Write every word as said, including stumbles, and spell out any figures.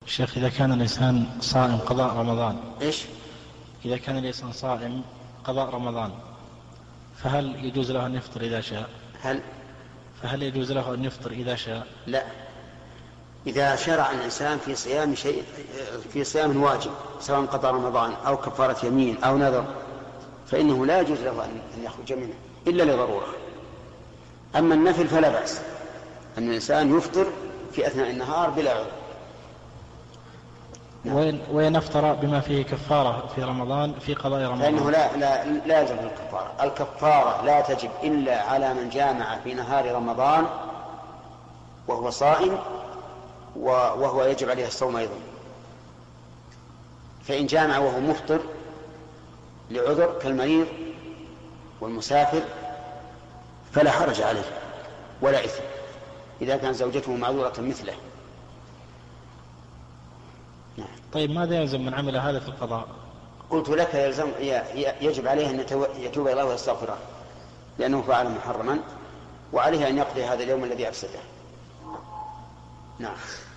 شيخ، إذا كان الإنسان صائم قضاء رمضان إيش؟ إذا كان الإنسان صائم قضاء رمضان فهل يجوز له أن يفطر إذا شاء؟ هل فهل يجوز له أن يفطر إذا شاء؟ لا. إذا شرع الإنسان في صيام شيء في صيام واجب سواء قضى رمضان أو كفارة يمين أو نذر فإنه لا يجوز له أن يخرج منه إلا لضرورة. أما النفل فلا بأس أن الإنسان يفطر في أثناء النهار بلا عذر. وين وين أفطر بما فيه كفارة في رمضان في قضاء رمضان؟ فإنه لا لا لا يلزم الكفارة. الكفارة لا تجب إلا على من جامع في نهار رمضان وهو صائم وهو يجب عليه الصوم أيضا. فإن جامع وهو مفطر لعذر كالمريض والمسافر فلا حرج عليه ولا إثم إذا كان زوجته معذورة مثله. طيب ماذا يلزم من عمل هذا في القضاء؟ قلت لك يلزم يجب عليه أن يتوب إلى الله ويستغفره لأنه فعل محرما وعليه أن يقضي هذا اليوم الذي أفسده. نعم.